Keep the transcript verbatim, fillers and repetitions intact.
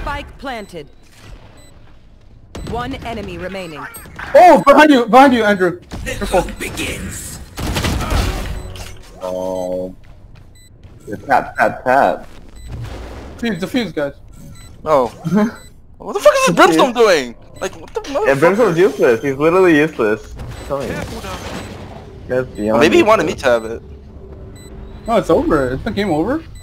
Spike planted. One enemy remaining. Oh, behind you, behind you, Andrew. Careful. Begins. Oh. Tap, tap, tap. Defuse, defuse, guys. Oh. What the fuck is this brimstone doing? Like, what the motherfucker? Yeah, Brimstone's useless. He's literally useless. Tell me. That's beyond Well, maybe he useless. wanted me to have it. No, it's over. It's the game over.